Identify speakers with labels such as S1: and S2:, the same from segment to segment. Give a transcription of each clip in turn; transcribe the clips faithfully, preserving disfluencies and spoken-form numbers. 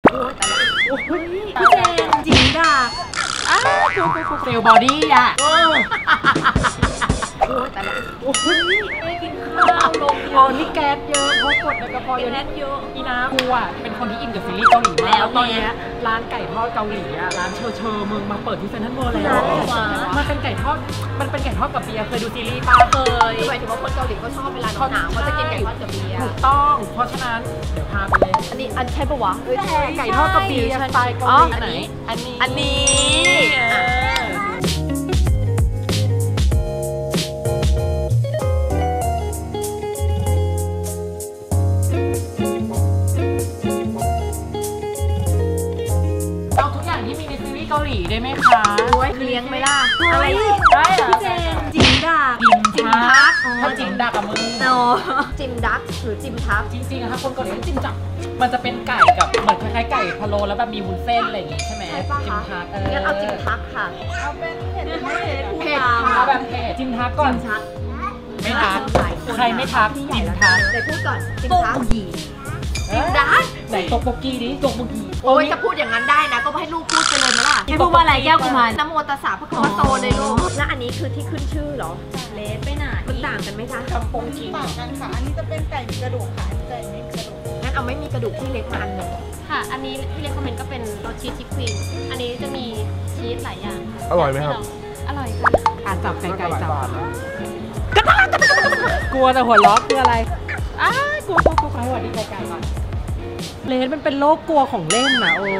S1: โอ้ยแต่ละโอ้ยพี่เจนจริงด่าอ้าวเซลล์บอดี้อ่ะโอ้ยแต่ละโอ้ยไม่กินข้าวลงเยอะนี่แก๊สเยอะเพราะกดในกระเพาะเยอะแก๊สเยอะอีนะกูอ่ะเป็นคนที่อินกับซีรีส์เกาหลีมากแล้วตอนนี้ร้านไก่ทอดเกาหลีอ่ะร้านเชอเชอมึงมาเปิดที่เซ็นทรัลเวิลด์แล้วมันเป็นไก่ทอดมันเป็นไก่ทอดกับเบียร์เคยดูซีรีส์ป่ะเคยหมายถึงว่าคนเกาหลีก็ชอบเวลาหนาวเขาจะกินไก่ทอดกับเบียร์ถูกต้องเพราะฉะนั้นเดี๋ยวพาไปเลยอันนี้อันใช่ปะวะไก่ทอดกับเบียร์สไตล์เกาหลีอันไหนอันนี้อันนี้เกาหลีได้ไหมคะด้วยเลี้ยงไหมล่ะอะไรได้เหรอพี่เจนจิมดักจิมทักถ้าจิมดักกับมึงโนจิมดักหรือจิมทักจริงๆอะถ้าคนเกาหลีจิมจักมันจะเป็นไก่กับเหมือนคล้ายๆไก่พะโล้แล้วแบบมีวุ้นเส้นอะไรอย่างงี้ใช่ไหมจิมทักงั้นเอาจิมทักค่ะเอาเป็นเผ็ดเผ็ดเอาแบบเผ็ดจิมทักก่อนไม่ทักใครไม่ทักจิมทักแต่พูดก่อนจิมทักจิมดักไหนตกโปกี้ดิตกโปกี้โอ้ยจะพูดอย่างนั้นได้นะก็ให้ลูกพูดไปเลยไหมล่ะให้พูดว่าอะไรแก้วกุมารน้ำโมตัสสะพระคัมภีโตเลยลูกแล้วอันนี้คือที่ขึ้นชื่อเหรอเลสไปไหนมันต่างกันไหมคะคำปงจีนต่างกันค่ะอันนี้จะเป็นไก่มีกระดูกค่ะไก่ไม่มีกระดูกงั้นเอาไม่มีกระดูกที่เล็กมาอันหนึ่งค่ะอันนี้ที่เล็กคอมเมนต์ก็เป็นรสชีสชิคควีนอันนี้จะมีชีสหลายอย่างอร่อยไหมครับอร่อยค่ะการจับไก่ไก่จับกลัวแต่หัวล้อคืออะไรอ้ากลัวกลัวกลัวหัวดีไก่ไก่ก่อนเลสมันเป็นโรคกลัวของเล่นนะโอ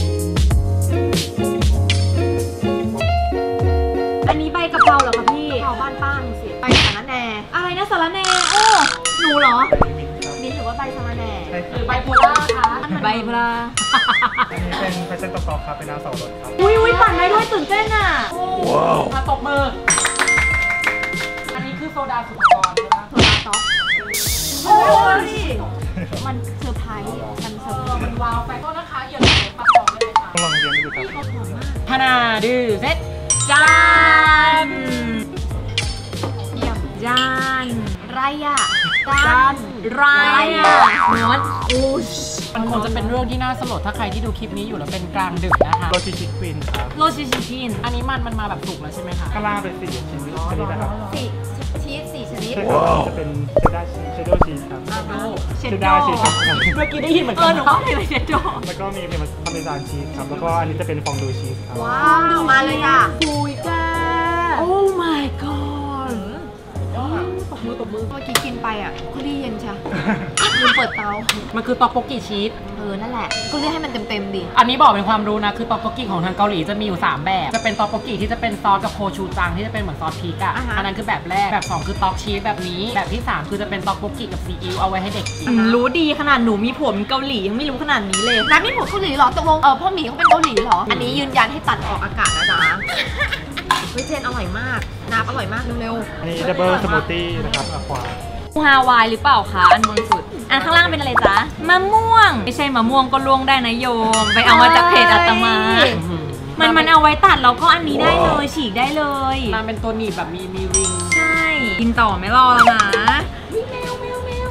S1: อันนี้ใบกะเพราเหรอคะพี่กะเพราบ้านป้างสิใบสะระแหน่อะไรนะสะระแหน่โอ้หนูเหรอนี่ถือว่าใบสะระแหน่หรือใบโพล่าคะใบโพล่า
S2: อันนี้เป็นแฟชั่นต๊อกครับเป็นน้ำสองรสครับ
S1: อุ้ยอุ้ยปั่นได้ด้วยตื่นเต้นอ่ะว้าวมาตบมืออันนี้คือโซดาสุกรใช่ไหมโซดาต๊อกโอ้ยมันเซอร์ไพรส์มันเซอร์ไพรส์มันว้าวไปก็นะคะอย่าลืมปังปองเลยค่ะ
S2: ต้องลองเรียนดูครับ
S1: พนาดื้อเซ็ตจานเยี่ยมจานไรอะจานไรอะนอนอูชมันคงจะเป็นเรื่องที่น่าสลดถ้าใครที่ดูคลิปนี้อยู่แล้วเป็นกลางดึกนะคะ
S2: โรชิชิควินครับ
S1: โรชิชิควินอันนี้มันมันมาแบบสุกแล้วใช่ไหมคะ
S2: ข้างล่างเป็นสี่ชนิดชนิดนะครับ
S1: สี่ชีสสี่ชนิด
S2: จะเป็นเชดดาร์ชีสเชดดาร์ชีสครับ
S1: เชดดาร์ชีสเมื่อกี้ได้ยินเหมือนกันเออหนูก็มีเชดดาร์
S2: แล้วก็มีเป็นพาร์เมซานชีสครับแล้วก็อันนี้จะเป็นฟองดูชีสครับ
S1: ว้าวมาเลยค่ะคุยกันโอ้ my god ตบมือตบมือเมื่อกี้กินไปอ่ะก็รีเย็นใช่ลืมเปิดเตามันคือตอกโปกิชีสเออนั่นแหละก็เรียกให้มันเต็มๆดิอันนี้บอกเป็นความรู้นะคือตอกโปกิของทางเกาหลีจะมีอยู่สามแบบจะเป็นตอกโปกิที่จะเป็นซอสกับโคชูจังที่จะเป็นเหมือนซอสพริกอ่ะอันนั้นคือแบบแรกแบบสองคือตอกชีสแบบนี้แบบที่สามคือจะเป็นตอกโปกิกับซีอิ๊วเอาไว้ให้เด็กกินรู้ดีขนาดหนูมีผัวเป็นเกาหลียังไม่รู้ขนาดนี้เลยน้ำมีผัวเกาหลีเหรอตกลงเออพ่อหมีเขาเป็นเกาหลีเหรออันนี้ยืนยันให้ตัดออกอากาศนะจ๊ะเฮ้ยเจนอร่อยมากน้ำอร่อยมากเร็ว
S2: ๆอันนี้ดับเบิลสมูทตี้นะครับอะควา
S1: ฮาวายหรือเปล่าคะอันบนสุดอันข้างล่างเป็นอะไรจ๊ะมะม่วงไม่ใช่มะม่วงก็ล่วงได้นะโยมไปเอามาจากเพจอาตมามันมันเอาไว้ตัดแล้วก็อันนี้ได้เลยฉีกได้เลยมันเป็นตัวหนีบแบบมีมีริงใช่กินต่อไม่รอแล้วนะแมวแมวแมว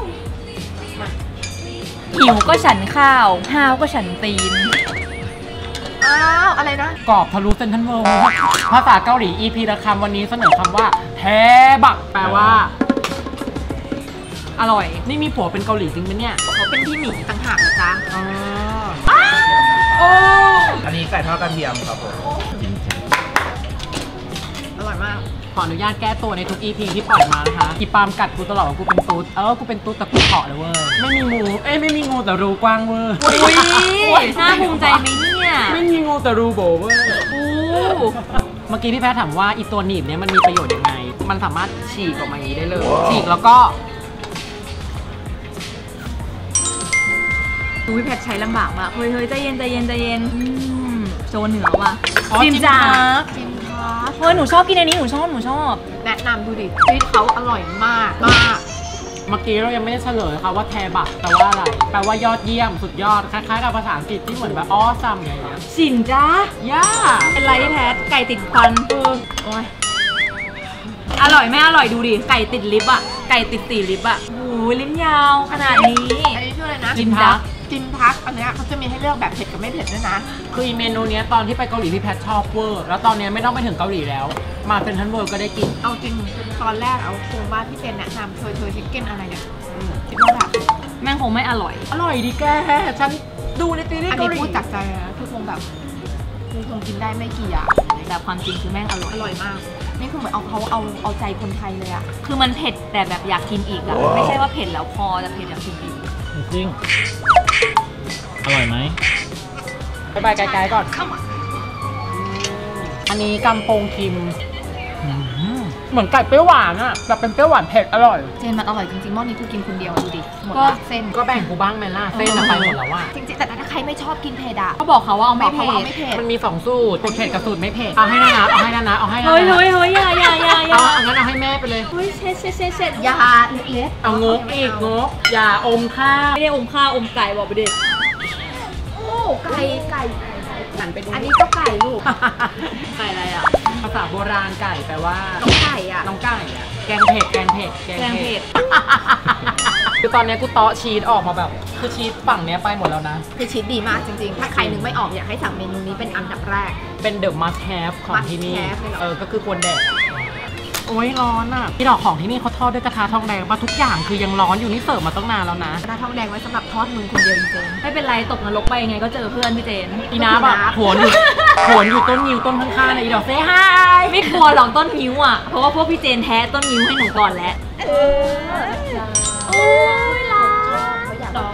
S1: หิวก็ฉันข้าวห้าวก็ฉันตีนอ้าวอะไรนะกรอบทะลุเซนทันเวิลด์ภาษาเกาหลี อี พี ละคำวันนี้เสนอคำว่าแทบักแปลว่าอร่อยนี่มีผัวเป็นเกาหลีจริงไหมเนี่ยเขาเป็นพี่หมีต่างหากนะจ๊ะอ๋อโอ้
S2: อันนี้ไก่ทอดกระเทียมครับผม
S1: อร่อยมากขออนุญาตแก้ตัวในทุก อี พี ที่ปล่อยมานะคะอีปามกัดกูตลอดว่ากูเป็นตุ๊ดเออกูเป็นตุ๊ดแต่กูเกาะเลยเว้ยไม่มีงูเอ้ยไม่มีงูแต่รูกว้างเว้ยอุ้ยน่าภูมิใจไหมเนี่ยไม่มีงูแต่รูโบเว้ยอู้เมื่อกี้พี่แพทถามว่าอีตัวหนีบเนี่ยมันมีประโยชน์ยังไงมันสามารถฉีกออกมาอย่างนี้ได้เลยฉีกแล้วก็ดูพี่แพทใช้ลำบากมากเฮ้ยเฮ้ยใจเย็นใจเย็นใจเย็นโชว์เหนือว่ะจิมจ้าจิมจ้าเฮ้ยหนูชอบกินอันนี้หนูชอบหนูชอบแนะนำดูดิชีสเขาอร่อยมากมากเมื่อกี้เรายังไม่ได้เฉลยค่ะว่าแทบักแปลว่าอะไรแปลว่ายอดเยี่ยมสุดยอดคล้ายๆกับภาษาอังกฤษที่เหมือนแบบออซัมไงจิมจ้าย่าเป็นไรพี่แพทไก่ติดฟันเออโอ้ยอร่อยไม่อร่อยดูดิไก่ติดลิปอ่ะไก่ติดสีลิปอ่ะโอ้ยลิ้นยาวขนาดนี้อันนี้ชื่ออะไรนะจิมดักจิมทักอันเนี้ยเขาจะมีให้เลือกแบบเผ็ดกับไม่เผ็ดด้วยนะ
S3: คืออีเมนูเนี้ยตอนที่ไปเกาหลีพี่แพทชอบเวอร์แล้วตอนเนี้ยไม่ต้องไปถึงเกาหลีแล้วมาเป็นทันเวิร์ก็ได้กิน
S1: เอาจริงตอนแรกเอาคงว่าพี่เจนแนะนำเธอเธอชิคเก้นอะไรเนี่ยคิดว่าแบบ
S4: แม่งคงไม่อร่อย
S3: อร่อยดีแกฉันดูในซีรีส์เกาหลี
S1: พูดจากใจนะคือคงแบบคือคงกินได้ไม่กี่อย่าง
S4: แต่ความจริงคือแม่งอร่อย
S1: อร่อยมากนี่คือเหมือนเอาเขาเอาเอาใจคนไทยเลยอะ
S4: คือมันเผ็ดแต่แบบอยากกินอีกอะไม่ใช่ว่าเผ็ดแล้วพอแต่เผ็ดอยากกินอีก
S5: จริงอร่อยไหม
S3: ไปไปไกลๆก่อนอันนี้กำปงคิมเหมือนไก่เปรี้ยวหวานอะแบบเป็นเปรี้ยวหวานเผ็ดอร่อย
S1: เจนมันอร่อยจริงๆหม้อนี้คือกินคนเดียวดูดิหมดละเส้น
S3: ก็แบ่งกูบ้างไหมล่ะเส้นไปหมดแล้วว่า
S1: จริงๆแต่ถ้าใครไม่ชอบกินเผ็ดอะ
S4: ก็บอกเขาว่าเอาไม่เผ็ด
S3: มันมีสองสูตรเผ็ดกับสูตรไม่เผ็ดเอาให้นะนะเอาให้นะนะเอาให้นะ
S4: เฮ้ยเฮ้ยเฮ้ยอย่าอย่าอย่าอย่า
S3: เอางั้นเอาให้แม่ไปเลย
S4: เฮ้ยเช็ดเช็ดเช็ดเช็ด
S1: ยาเล็ก
S3: ๆเอางกอีกงกอย่าอมข้าว
S4: ไม่ได้อมข้าวอมไก่บอกไปดิ
S1: โอ้ไก่ไก่
S3: หันไปดู
S1: อันนี้ก็ไก่ลูก
S4: ไก่อะไรอ่ะ
S3: ภาษาโบราณไก่แปลว่า
S1: น้องไก่อ่ะ
S3: น้องไก่อ่ะแกงเผ็ดแกงเผ็ด
S4: แกงเผ็ด
S3: คือตอนนี้กูเตาะชีสออกมาแบบคือชีสฝั่งเนี้ยไปหมดแล้วนะ
S1: คือชีสดีมากจริงๆถ้าใครนึกไม่ออกอยากให้สั่งเมนูนี้เป็นอันดับแรก
S3: เป็นเดอะมัสแฮฟของที่นี่เออก็คือควรแดกโอ้ยร้อนอ่ะที่ดอกของที่นี่เขาทอดด้วยกระทะทองแดงมาทุกอย่างคือยังร้อนอยู่นี่เสิร์ฟมาตั้งนานแล้วนะ
S1: กระทะทองแดงไว้สำหรับทอดมึงคนเดียวจริง
S4: ๆไม่เป็นไรตกนรกไปยังไงก็เจอเพื่อนพี่เจน
S3: อีน้าแบบโหนอยู่โหนอยู่ต้นนิ้วต้นข้างๆในอีดอกเซ่ไฮ
S4: ไม่กลัวหรอกต้นนิ้วอ่ะเพราะว่าพวกพี่เจนแท้ต้นนิ้วให้หนูก่อนแล้ว
S1: เออโอ้ยร้อน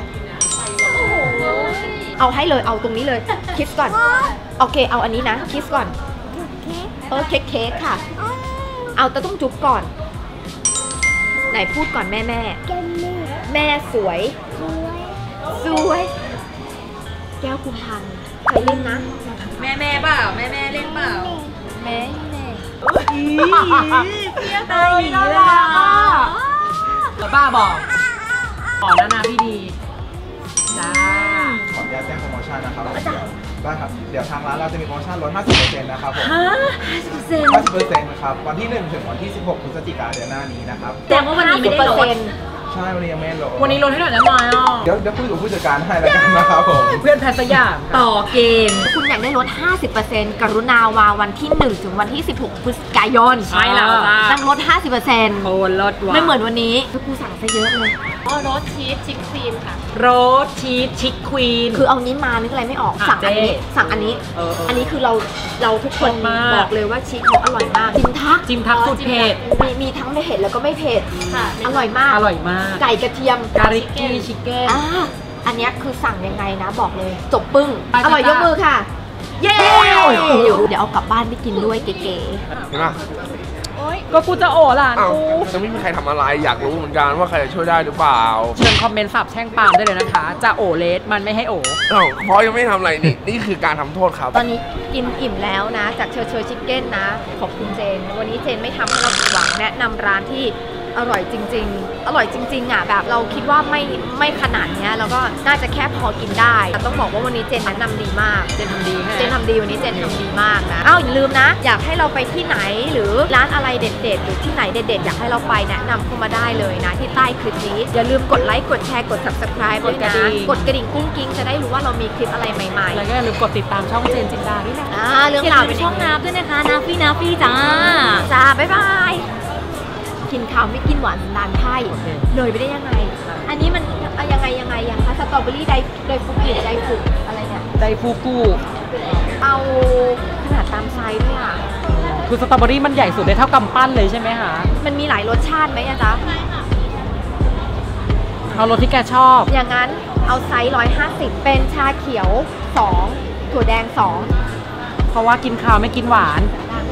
S1: เอาให้เลยเอาตรงนี้เลยคิสก่อนโอเคเอาอันนี้นะคิสก่อนเออเค้กเค้กค่ะเอาแต่ต้องจุ๊บก่อนไหนพูดก่อนแม่แม่แม่สวยสวยแก้วคุมพันเคยเล่นนะ
S4: แม่แม่เปล่าแม่แม่เล่นเปล่า
S1: แม่แม่
S4: เพี้ยตายแล้ว
S3: แล้วป้าบอกขอแล้วนะพี่ดี
S1: จ้า
S6: ขออนุญาตแจ้งโปรโมชั่นนะครับได้ครับเดี๋ยวทางร้านเราจะมีโปรโมชั่นลด ห้าสิบเปอร์เซ็นต์ นะครับผม
S4: ห้าสิบเปอร์เซ็นต์
S6: ห้าสิบเปอร์เซ็นต์ นะครับวันที่หนึ่งถึงวันที่สิบหกพฤศจิกายนเดือนหน้านี้นะครับ
S4: แต่ว่าวันนี้ไม่ได้ลด
S6: ใช่วันนี้ยังไม่ลด
S3: วันนี้ลดให้หน่อยได้ไหมอ่ะ
S6: เดี๋ยวเดี๋ยวคุยกับผู้จัดการให้แล้วกันนะครับผม
S3: เพื่อนแพทสยาม
S4: ต่อเกม
S1: คุณอยากได้ลด ห้าสิบเปอร์เซ็นต์ กรุณาวาวันที่หนึ่งถึงวันที่สิบหกพฤศจิกายน
S3: ใช่แล้ว
S1: นั่งลด ห้าสิบเปอร์เซ็นต์
S3: โอ้ลดว่ะ
S1: ไม่เหมือนวันนี้คือกูสั่งซะเยอะเลย
S4: อ๋อรสชีสชิคครีมค่ะ
S3: รสชีสชิคควีน
S1: คือเอานี้มานึกอะไรไม่ออกสั่งอันนี้สั่งอันนี้อันนี้คือเราเราทุกคนบอกเลยว่าชีสเขาอร่อยมากจิมทัก
S3: จิมทักสุดเผ็ด
S1: มีมีทั้งไม่เผ็ดแล้วก็ไม่เผ็ดอร่อยมาก
S3: อร่อยมาก
S1: ไก่กระเทียม
S3: กาลิกี้ชิคเก้น
S1: อันนี้คือสั่งยังไงนะบอกเลยจบปึ้งอร่อยยกมือค่ะเย้เดี๋ยวเอากลับบ้านไปกินด้วยเก๋ๆ
S6: เห็นไหม
S3: ก็กูจะโอ๋หลานกู
S6: จะไม่มีใครทำอะไรอยากรู้เหมือนกันว่าใครจะช่วยได้หรือเปล่า
S3: เชิญคอมเมนต์สับแช่งปาล์มได้เลยนะคะจะโอ๋เลสมันไม่ให้โอ๋
S6: อ้าวเพราะยังไม่ทำอะไรนี่นี่คือการทำโทษครับ
S1: ตอนนี้กินอิ่มแล้วนะจากเชอร์เชอร์ชิคเก้นนะขอบคุณเจนวันนี้เจนไม่ทำให้เราผิดหวังแนะนำร้านที่อร่อยจริงๆอร่อยจริงๆอ่ะแบบเราคิดว่าไม่ไม่ขนาดเนี้ยแล้วก็น่าจะแค่พอกินได้แต่ต้องบอกว่าวันนี้เจนแนะนำดีมาก
S3: เจนทำดี
S1: เจนทำดีวันนี้เจนทำดีมากนะอ้าวอย่าลืมนะอยากให้เราไปที่ไหนหรือร้านอะไรเด็ดๆหรือที่ไหนเด็ดๆอยากให้เราไปแนะนำเข้ามาได้เลยนะที่ใต้คลิปนี้อย่าลืมกดไลค์กดแชร์กด ซับสไครบ์ ด้วยนะกดกระดิ่งกุ้งกิ้งจะได้รู้ว่าเรามีคลิปอะไรใหม่ๆ
S3: แล้วก็อย่าลืมกดติดตามช่องเจนจินดาด้วยนะ
S1: อ่าเรื่องราวเป็น
S4: ช่องน้ำด้วยนะคะน้ำฟี่น้ำฟี่จ้า
S1: จ้าบ๊ายบายกินข้าวไม่กินหวานนานไพ่เลยไปได้ยังไงอันนี้มันยังไงยังไงยังคะสตรอเบอรี่ไดไดฟูกิไดฟูอะไรเนี่ย
S3: ไดฟูกุ
S1: เอาขนาดตามไซส์ด้วยอ่ะ
S3: คือสตรอเบอรี่มันใหญ่สุดได้เท่ากำปั้นเลยใช่ไหมคะ
S1: มันมีหลายรสชาติไหมอะจ๊ะใช่ค่ะ
S3: เอารสที่แกชอบ
S1: อย่างนั้นเอาไซส์ร้อยห้าสิบเป็นชาเขียวสองถั่วแดงสอง
S3: เพราะว่ากินข้าวไม่กินหวาน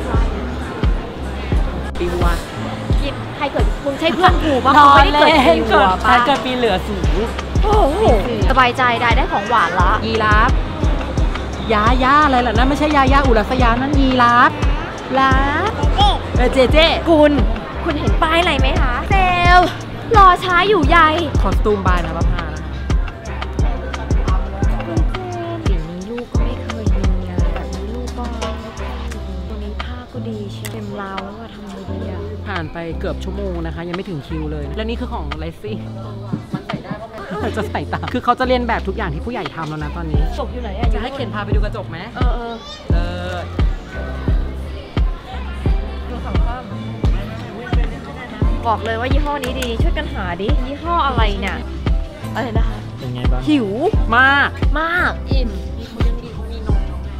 S3: ปีวัว
S1: ใครเกิดมึงใช่เพื่อนกูป่ะมึงไม่ได้เกิดปีวัวป่ะ
S3: ใช่เกิดปีเหลือสูง
S1: สบายใจได้ได้ของหวานละ
S3: ยีราฟยาย่าอะไรล่ะนั่นไม่ใช่ยาย่าอุรัสยานั่นยีราฟ
S1: ลา
S3: เอเจเจ
S1: คุณคุณเห็นป้ายอะไรไหมคะเซลรอช้าอยู่ใหญ่
S3: คอสตูมบายนะป้าพานะคะ
S1: ปีนี้ลูกก็ไม่เคยมีงานแบบนี้ลูกก็ตัวนี้ผ้าก็ดีเชียวเต็มเล้าอะทำไงดีอะ
S3: ผ่านไปเกือบชั่วโมงนะคะยังไม่ถึงคิวเลยและนี่คือของไลซี่มันใส่ได้ป่ะเธอจะใส่ตามคือเขาจะเรียนแบบทุกอย่างที่ผู้ใหญ่ทำแล้วนะตอนนี้
S4: จบอยู่ไหนอะ
S3: จะให้เข็นพาไปดูกระจกไหม
S4: เออเออ
S3: เออ
S4: ดูสองข้างบอกเลยว่ายี่ห้อนี้ดีช่วยกันหาดิยี่ห้ออะไรเนี่ยอะไรนะคะ
S5: เป็นไงบ้าง
S4: หิว
S3: มาก
S4: มากอิ่มนี่เขายัง